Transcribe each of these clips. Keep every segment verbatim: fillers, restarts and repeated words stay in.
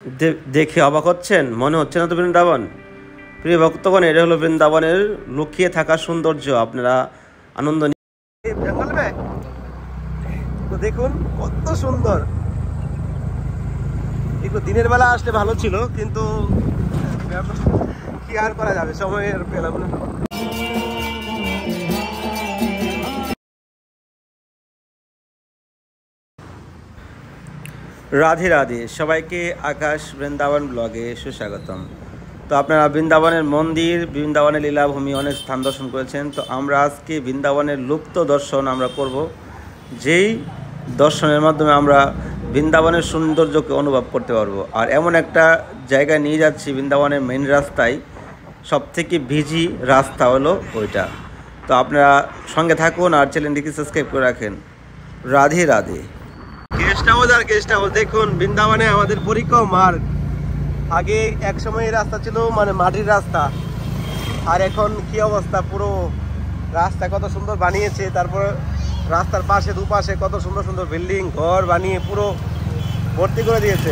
দে- দেখে অবাক হচ্ছেন? মনে হচ্ছে না তো বৃন্দাবন? প্রিয় ভক্তগণ, এটা হলো বৃন্দাবনের লুকিয়ে থাকা সৌন্দর্য। আপনারা আনন্দ নি- এই জঙ্গল মে তো দেখুন কত সুন্দর। একটু দিনের বেলা আসলে ভালো ছিল, কিন্তু কি আর করা যাবে, সময়ের পেলাম না। রাধে রাধে সবাইকে, আকাশ বৃন্দাবন ব্লগে সুস্বাগতম। তো আপনারা বৃন্দাবনের মন্দির, বৃন্দাবনের লীলাভূমি অনেক স্থান দর্শন করেছেন। তো আমরা আজকে বৃন্দাবনের লুপ্ত দর্শন আমরা করব, যেই দর্শনের মাধ্যমে আমরা বৃন্দাবনের সৌন্দর্যকে অনুভব করতে পারবো। আর এমন একটা জায়গায় নিয়ে যাচ্ছি, বৃন্দাবনের মেন রাস্তায় সবথেকে বিজি রাস্তা হলো ওইটা। তো আপনারা সঙ্গে থাকুন আর চ্যানেলটিকে সাবস্ক্রাইব করে রাখেন। রাধে রাধে। গেস্ট হাউস আর গেস্ট হাউস দেখুন, বৃন্দাবনে আমাদের পরিক্রম মার্গ। আগে এক সময় এই রাস্তা ছিল মানে মাটির রাস্তা, আর এখন কি অবস্থা, পুরো রাস্তা কত সুন্দর বানিয়েছে। তারপর রাস্তার পাশে দুপাশে কত সুন্দর সুন্দর বিল্ডিং ঘর বানিয়ে পুরো ভর্তি করে দিয়েছে।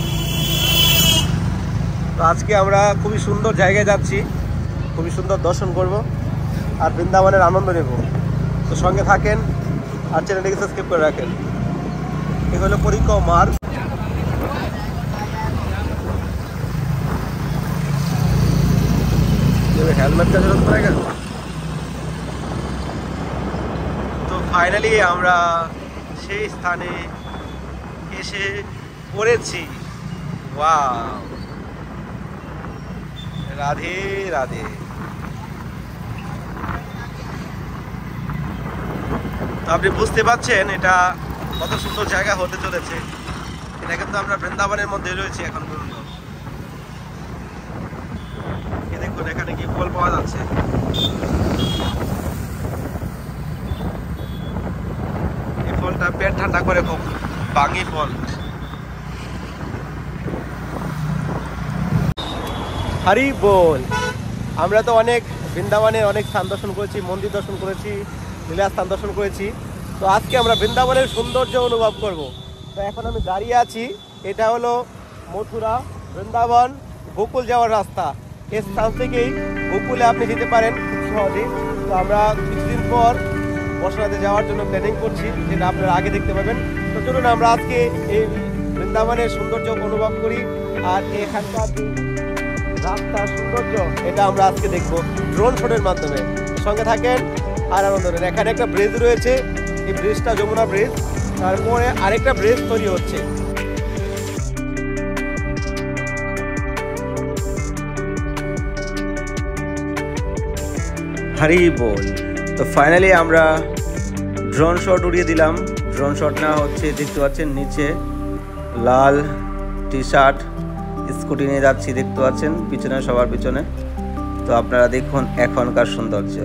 তো আজকে আমরা খুবই সুন্দর জায়গায় যাচ্ছি, খুবই সুন্দর দর্শন করব আর বৃন্দাবনের আনন্দ নেব। তো সঙ্গে থাকেন আর চ্যানেলটিকে সাবস্ক্রাইব করে রাখেন। এই হলো পরিক্রম মার্গ। হেলমেটটা জরুরত পড়েগা। তো ফাইনালি আমরা সেই স্থানে এসে পড়েছি। ওয়াও, রাধে রাধে। তো আপনি বুঝতে পারছেন এটা কত সুন্দর জায়গা হতে চলেছে। এটা কিন্তু আমরা বৃন্দাবনের মধ্যে রয়েছি এখন পর্যন্ত। দেখুন এখানে কি ফল পাওয়া যাচ্ছে। এই ফলটা পেট ঠান্ডা করে খুব, বাঙি ফল। হরি বল। আমরা তো অনেক বৃন্দাবনে অনেক স্থান দর্শন করেছি, মন্দির দর্শন করেছি, লীলা স্থান দর্শন করেছি। তো আজকে আমরা বৃন্দাবনের সৌন্দর্য অনুভব করব। তো এখন আমি দাঁড়িয়ে আছি, এটা হলো মথুরা বৃন্দাবন গোকুল যাওয়ার রাস্তা। এই স্থান থেকেই গোকুলে আপনি যেতে পারেন খুব সহজেই। তো আমরা কিছুদিন পর বর্ষাতে যাওয়ার জন্য প্ল্যানিং করছি, যেটা আপনারা আগে দেখতে পাবেন। তো চলুন আমরা আজকে এই বৃন্দাবনের সৌন্দর্য অনুভব করি। আর এখানকার রাস্তার সৌন্দর্য এটা আমরা আজকে দেখবো ড্রোন শটের মাধ্যমে। সঙ্গে থাকেন আর আনন্দ নেন। এখানে একটা ব্রিজ রয়েছে, এই ব্রিজটা যমুনা ব্রিজ। তারপরে আরেকটা ব্রিজ তৈরি হচ্ছে। হরি বল। তো ফাইনালি আমরা ড্রোন শট উড়িয়ে দিলাম। ড্রোন শট নেওয়া হচ্ছে, দেখতে পাচ্ছেন নিচে লাল টি শার্ট স্কুটি নিয়ে যাচ্ছি, দেখতে পাচ্ছেন পিছনে, সবার পিছনে। তো আপনারা দেখুন এখনকার সৌন্দর্য।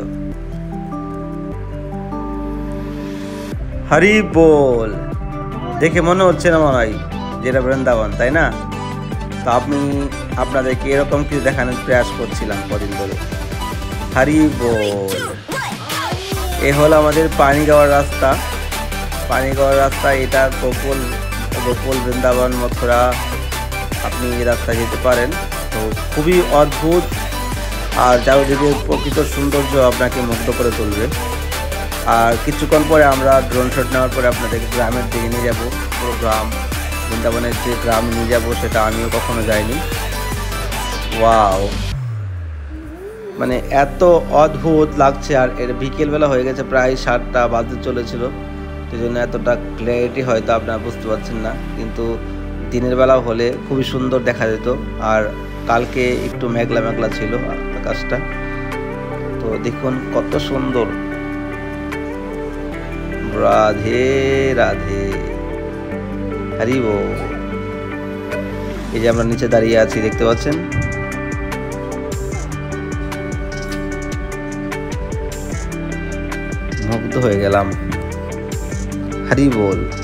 হরি বল। দেখে মনে হচ্ছে না মনে হয় যেটা বৃন্দাবন, তাই না? তো আমি আপনাদেরকে এরকম কিছু দেখানোর প্রয়াস করছিলাম কদিন ধরে। হরি বল। এ হলো আমাদের পানিগাঁওয়ার রাস্তা। পানিগাঁওয়ার রাস্তা এটা গোকুল, গোকুল বৃন্দাবন মথুরা আপনি এই রাস্তায় যেতে পারেন। তো খুবই অদ্ভুত আর চারিদিকে প্রকৃত সৌন্দর্য আপনাকে মুগ্ধ করে তুলবে। আর কিছুক্ষণ পরে আমরা ড্রোন শট নেওয়ার পরে আপনাদের গ্রামের দিকে নিয়ে যাব। পুরো গ্রাম, বৃন্দাবনের যে গ্রাম নিয়ে যাব সেটা আমিও কখনো যাইনি। ওয়াও, মানে এত অদ্ভুত লাগছে। আর এর বিকেলবেলা হয়ে গেছে, প্রায় সাতটা বাজতে চলেছিল, সেই জন্য এতটা ক্লিয়ারিটি হয়তো আপনারা বুঝতে পারছেন না, কিন্তু দিনের বেলা হলে খুবই সুন্দর দেখা যেত। আর কালকে একটু মেঘলা মেঘলা ছিল আকাশটা। তো দেখুন কত সুন্দর। রাধে রাধে। হরি বল। এই যে আমরা নিচে দাঁড়িয়ে আছি, দেখতে পাচ্ছেন। মুগ্ধ হয়ে গেলাম। হরি বল।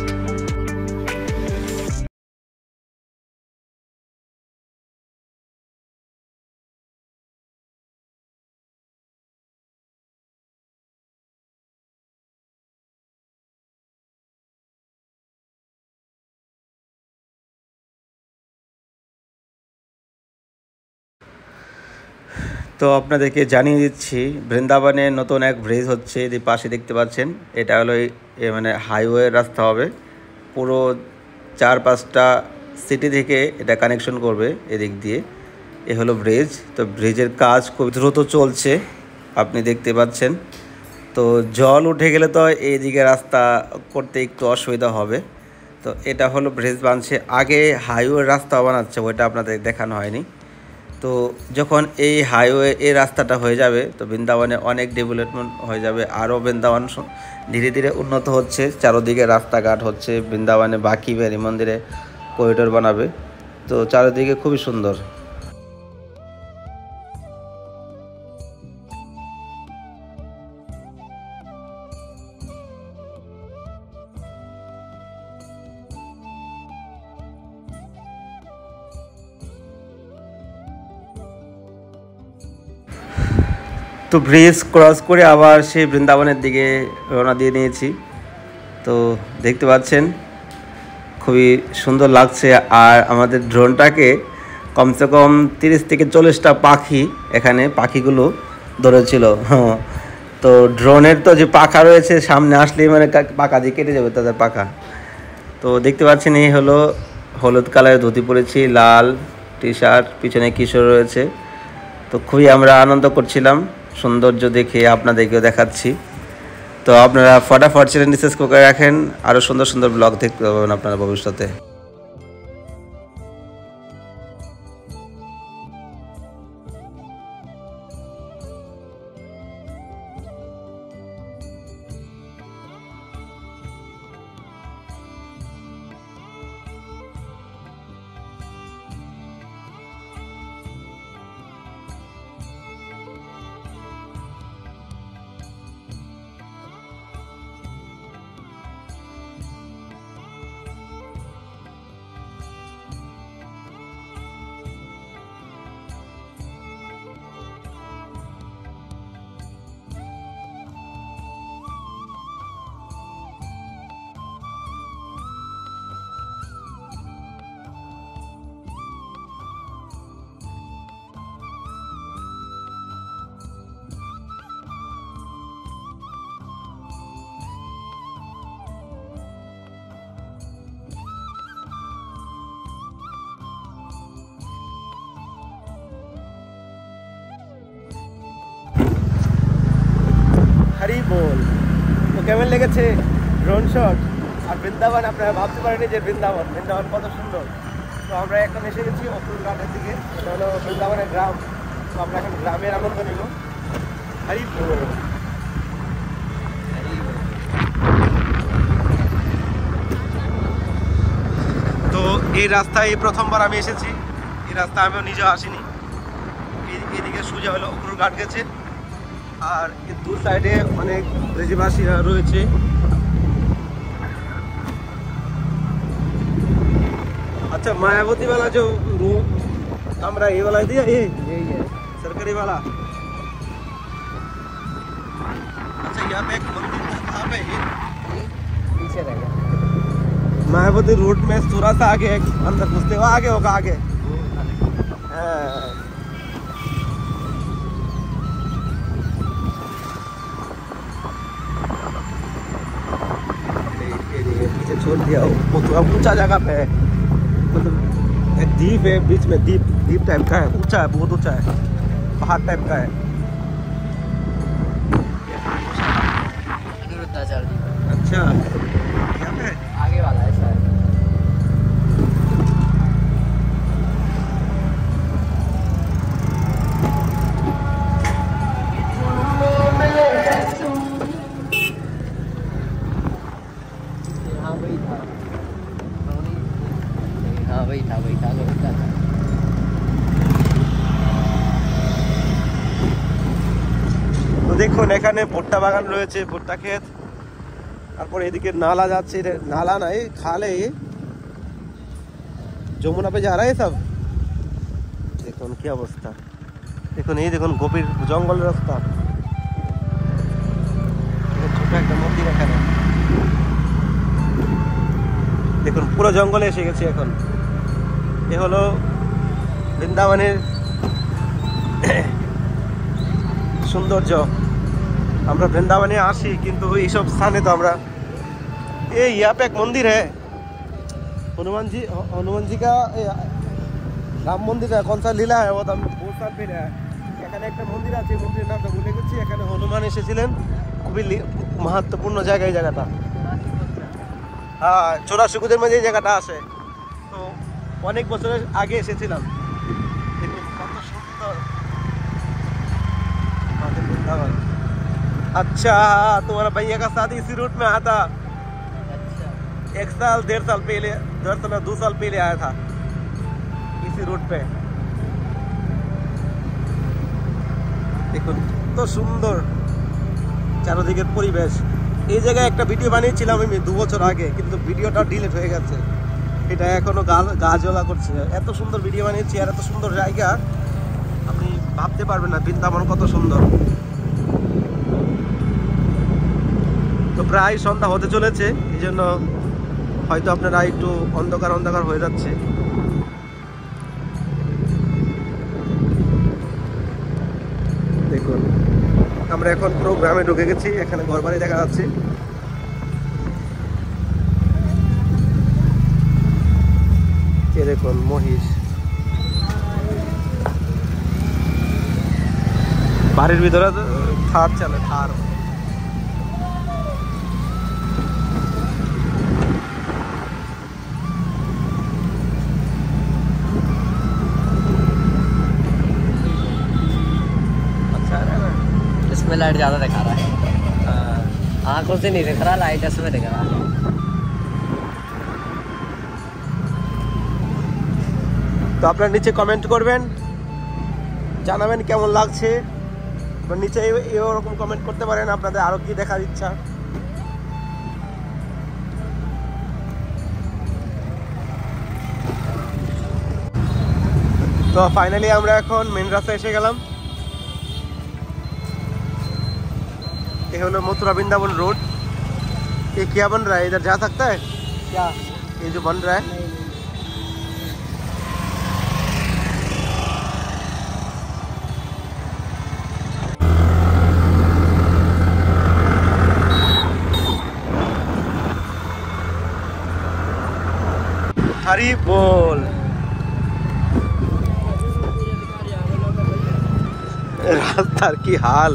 তো আপনাদেরকে জানিয়ে দিচ্ছি বৃন্দাবনে নতুন এক ব্রিজ হচ্ছে, যে পাশে দেখতে পাচ্ছেন এটা হলো মানে হাইওয়ে রাস্তা হবে, পুরো চার পাঁচটা সিটি থেকে এটা কানেকশন করবে এদিক দিয়ে। এ হলো ব্রিজ। তো ব্রিজের কাজ খুব দ্রুত চলছে, আপনি দেখতে পাচ্ছেন। তো জল উঠে গেলে তো এইদিকে রাস্তা করতে একটু অসুবিধা হবে। তো এটা হলো ব্রিজ বানছে, আগে হাইওয়ে রাস্তা বানাচ্ছে, ওইটা আপনাদের দেখানো হয়নি। তো যখন এই হাইওয়ে এই রাস্তাটা হয়ে যাবে তো বৃন্দাবনে অনেক ডেভেলপমেন্ট হয়ে যাবে, আরও বৃন্দাবন ধীরে ধীরে উন্নত হচ্ছে, চারোদিকে রাস্তাঘাট হচ্ছে। বৃন্দাবনে বাকি বেরি মন্দিরে করিডোর বানাবে, তো চারিদিকে খুবই সুন্দর। তো ব্রিজ ক্রস করে আবার সেই বৃন্দাবনের দিকে রওনা দিয়ে নিয়েছি। তো দেখতে পাচ্ছেন খুবই সুন্দর লাগছে। আর আমাদের ড্রোনটাকে কমসে কম তিরিশ থেকে চল্লিশটা পাখি এখানে পাখিগুলো ধরেছিল। তো ড্রোনের তো যে পাখা রয়েছে সামনে আসলেই মানে পাখা দিয়ে কেটে যাবে তাদের পাখা। তো দেখতে পাচ্ছেন এই হলো হলুদ কালারের ধুতি পরেছি, লাল টি শার্ট, পিছনে কিশোর রয়েছে। তো খুবই আমরা আনন্দ করছিলাম, সৌন্দর্য দেখে আপনাদেরকেও দেখাচ্ছি। তো আপনারা ফটাফট চ্যানেলটি সাবস্ক্রাইব করে রাখেন, আরও সুন্দর সুন্দর ব্লগ দেখতে পাবেন আপনারা ভবিষ্যতে। হরি বল। তো কেমন লেগেছে ড্রোন শট আর বৃন্দাবন? আপনারা ভাবতে পারেনি যে বৃন্দাবন বৃন্দাবন কত সুন্দর। তো আমরা এখন এসে গেছি অপুর ঘাটের দিকে, এটা হলো বৃন্দাবনের গ্রাম। তো আমরা এখন গ্রামের আনন্দ নিব। হরি বল। তো এই রাস্তায় এই প্রথমবার আমি এসেছি, এই রাস্তা আমিও নিজেও আসিনি। এদিকে সোজা হলো অপুর ঘাট গেছে, আর দু সাইডে অনেক ব্রিজবাসীরা রয়েছে। अच्छा मायावती वाला जो रूम कमरा ये वाला दिया, ये यही है सरकारी वाला। अच्छा यहाँ पे एक मंदिर था, कहाँ पे ये पीछे रहेगा। मायावती रूट में थोड़ा सा आगे एक अंदर घुसते हुआ आगे होगा आगे। पीछे छोड़ दिया, वो थोड़ा ऊंचा जगह पे है, मतलब एक द्वीप है बीच में, द्वीप द्वीप टाइप का है, ऊंचा है, बहुत ऊंचा है, पहाड़ टाइप का है। अच्छा यहाँ पे आगे वाला है शायद। वही था वही था वही था। তো দেখুন এখানে ভুট্টা বাগান রয়েছে, ভুট্টা ক্ষেত, তারপর এদিকে নালা যাচ্ছে, নালা নাই খালে যমুনা पे जा रहा है सब। দেখুন কি অবস্থা, দেখুন এই দেখুন গভীর জঙ্গল রাস্তা, ছোট একটা মন্দির এখানে, দেখুন পুরো জঙ্গলে এসে গেছে এখন। এ হলো বৃন্দাবনের সৌন্দর্য। আমরা বৃন্দাবনে আসি কিন্তু এইসব স্থানে তো আমরা ये यहाँ पे एक मंदिर है हनुमान जी हनुमान जी का राम मंदिर है कौन सा लीला है वो तो बहुत साल पहले है এখানে একটা মন্দির আছে মন্দিরের নামটা ভুলে গেছি এখানে হনুমান এসেছিলেন খুবই महत्वपूर्ण জায়গা এই জায়গাটা হ্যাঁ চৌরাশিকুদের মধ্যে এই জায়গাটা আছে তো অনেক বছরের আগে এসেছিলাম দেখুন কত সুন্দর বৃন্দাবন। अच्छा तुम्हारा भैया का शादी इसी रूट में आया था एक साल डेढ़ साल पहले डेढ़ साल दो साल पहले आया था इसी रूट पे। দেখুন কত সুন্দর চারদিকের পরিবেশ। এই জায়গায় একটা ভিডিও বানিয়েছিলাম আমি দু বছর আগে কিন্তু ভিডিওটা ডিলিট হয়ে গেছে এটা এখনো গা জ্বলা করছে। এত সুন্দর ভিডিও বানিয়েছি আর এত সুন্দর জায়গা আপনি ভাবতে পারবেন না বৃন্দাবন কত সুন্দর। তো প্রায় সন্ধ্যা হতে চলেছে এই জন্য হয়তো আপনারা একটু অন্ধকার অন্ধকার হয়ে যাচ্ছে। দেখুন আমরা এখন পুরো গ্রামে ঢুকে গেছি এখানে ঘরবাড়ি দেখা যাচ্ছে। এ দেখুন মহিষ বাড়ির ভিতরে থার চলে থার। इसमें लाइट ज़्यादा दिखा रहा है आँखों से नहीं दिख रहा लाइट इसमें दिख रहा है। তো আপনারা নিচে কমেন্ট করবেন জানাবেন কেমন লাগছে বা নিচে এরকম কমেন্ট করতে পারেন আপনাদের আরো কি দেখার ইচ্ছা। তো ফাইনালি আমরা এখন মেন রাস্তায় এসে গেলাম। ये हलो मथुरा वृंदावन रोड। ये क्या बन रहा है इधर जा सकता है क्या ये जो बन रहा है हरी बोल रास्तार की हाल।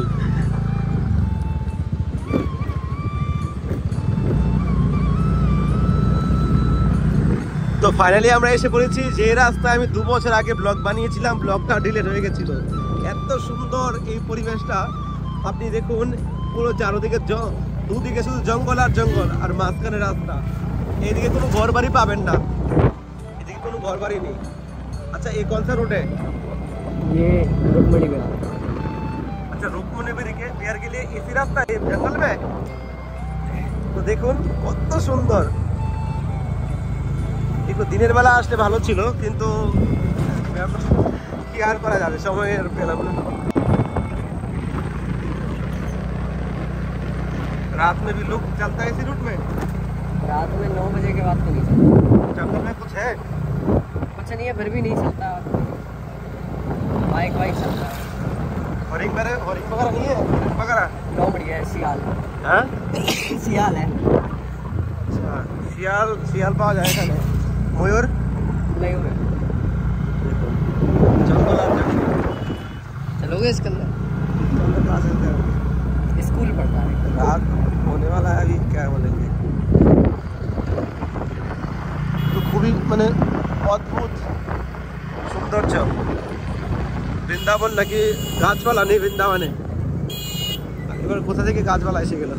তো ফাইনালি আমরা এসে পড়েছি যে রাস্তায় আমি দু বছর আগে ব্লগ বানিয়েছিলাম ব্লগটা ডিলিট হয়ে গেছিল। এত সুন্দর এই পরিবেশটা আপনি দেখুন পুরো চারদিকে দুদিকে শুধু জঙ্গল আর জঙ্গল আর মাঝখানে রাস্তা। এইদিকে কোনো ঘর বাড়ি পাবেন না এদিকে কোনো ঘর বাড়ি নেই। अच्छा ये कौन सा रोड है ये रुक्मणी बिहार। अच्छा रुक्मणी बिहार के लिए इसी रास्ता है जंगल में। तो দেখুন কত সুন্দর। একটু দিনের বেলা আসলে ভালো ছিল কিন্তু কি আর করা যাবে সময় আর পেলাম না। रात में भी लोग चलता है इसी रूट में रात में नौ बजे के बाद तो नहीं चलता। जंगल में कुछ है कुछ नहीं है फिर भी नहीं चलता बाइक वाइक चलता है। हरिंग वगैरह हरिंग वगैरह नहीं है वगैरह नौ बढ़िया है सियाल हाँ सियाल है। अच्छा सियाल सियाल पाওয়া যায় এখানে मयूर मयूर है जंगल और जंगल चलोगे इसके अंदर अंदर कहाँ से जाओगे? स्कूल पढ़ता है रात होने वाला है अभी क्या बोलेंगे। तो খুবই মানে অদ্ভুত সৌন্দর্য বৃন্দাবন নাকি গাছপালা নেই বৃন্দাবনে। এবার কোথা থেকে গাছপালা এসে গেল।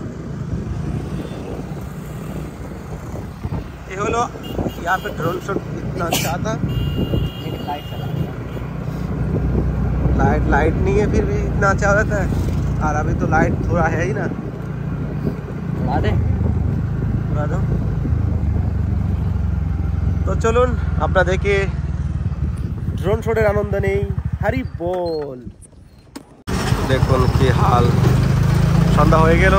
ये हलो यहाँ पे ड्रोन शॉट इतना अच्छा था लेकिन लाइट चला लाइट लाइट नहीं है फिर भी इतना अच्छा हो जाता है। और अभी तो लाइट थोड़ा है ही ना उड़ा दे उड़ा दो। तो চলুন আপনাদেরকে ড্রোন শটের আনন্দ নেই। হরি বল। দেখুন কি হাল সন্ধ্যা হয়ে গেল।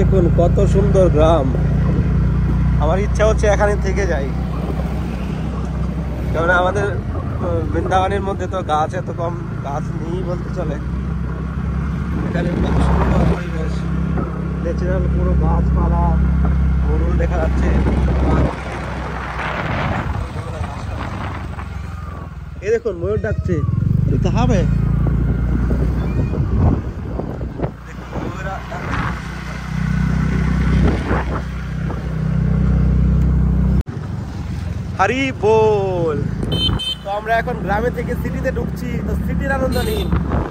দেখুন কত সুন্দর গ্রাম। আমার ইচ্ছা হচ্ছে এখানে থেকে যাই, কারণ আমাদের বৃন্দাবনের মধ্যে তো গাছ এত কম, গাছ নেই বলতে চলে। এখানে কত সুন্দর পরিবেশ, ন্যাচারাল পুরো গাছপালা, গরু দেখা যাচ্ছে। এই দেখুন ময়ূর ডাকছে, এটা হবে হরি বল। তো আমরা এখন গ্রামে থেকে সিটিতে ঢুকছি, তো সিটির আনন্দ নিন।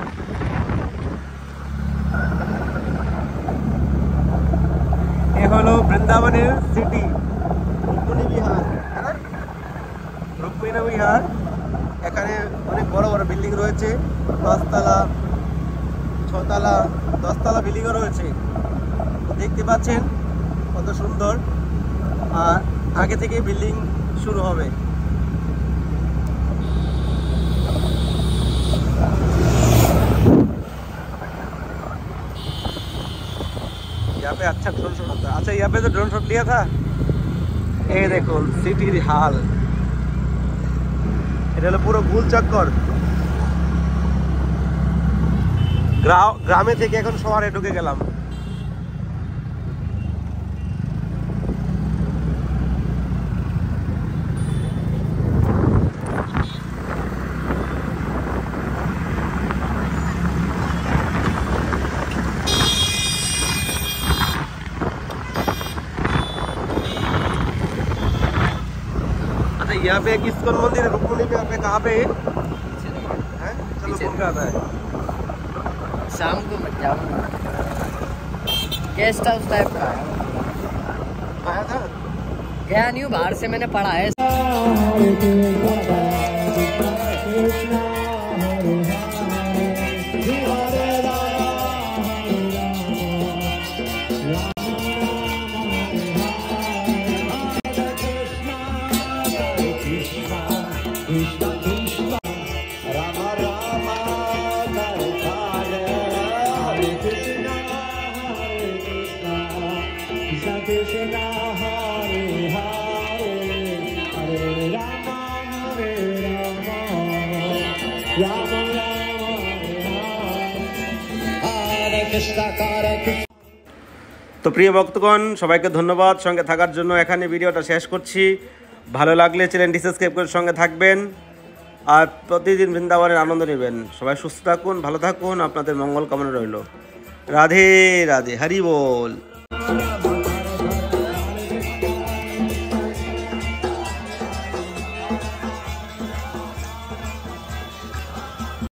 এ হলো বৃন্দাবনের সিটি, রুক্মিণী বিহার। হ্যাঁ, রুক্মিণী বিহার। এখানে অনেক বড় বড় বিল্ডিং রয়েছে, দশতলা ছতলা দশতলা বিল্ডিংও রয়েছে, দেখতে পাচ্ছেন কত সুন্দর। আর আগে থেকে বিল্ডিং शुरू হবে। यहाँ पे अच्छा ड्रोन शॉट होता है। अच्छा यहाँ पे तो ड्रोन शॉट लिया था। ये देखो सिटी हाल, এটা হলো পুরো গোল চক্কর। গ্রামে থেকে এখন শহরে ঢুকে গেলাম। यहाँ पे एक इस्कॉन मंदिर है रुक्मिणी पे, यहाँ पे कहाँ पे है? चलो घूम के आता है। शाम को मत जाओ, गेस्ट हाउस टाइप का है। आया था? गया नहीं हूँ, बाहर से मैंने पढ़ा है। তো প্রিয় ভক্তগণ, সবাইকে ধন্যবাদ সঙ্গে থাকার জন্য। এখানে ভিডিওটা শেষ করছি। ভালো লাগলে চ্যানেলটি সাবস্ক্রাইব করে সঙ্গে থাকবেন আর প্রতিদিন বৃন্দাবনের আনন্দ নেবেন। সবাই সুস্থ থাকুন, ভালো থাকুন, আপনাদের মঙ্গল কামনা রইল। রাধে রাধে, হরি বল।